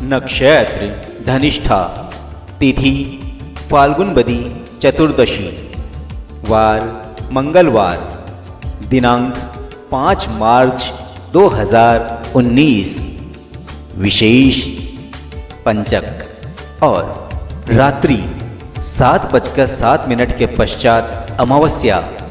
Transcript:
नक्षत्र धनिष्ठा, तिथि फाल्गुनबदी चतुर्दशी, वार मंगलवार, दिनांक 5 मार्च 2019, विशेष पंचक और रात्रि 7:07 के पश्चात अमावस्या।